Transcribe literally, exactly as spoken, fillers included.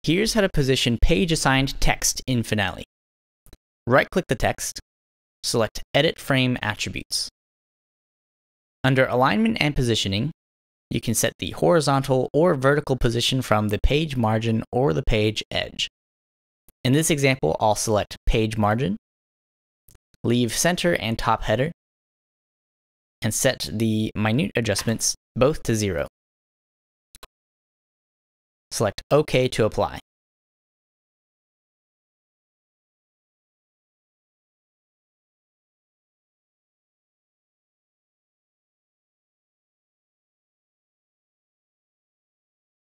Here's how to position page-assigned text in Finale. Right-click the text, select Edit Frame Attributes. Under Alignment and Positioning, you can set the horizontal or vertical position from the page margin or the page edge. In this example, I'll select Page Margin, leave Center and Top Header, and set the minute adjustments both to zero. Select OK to apply.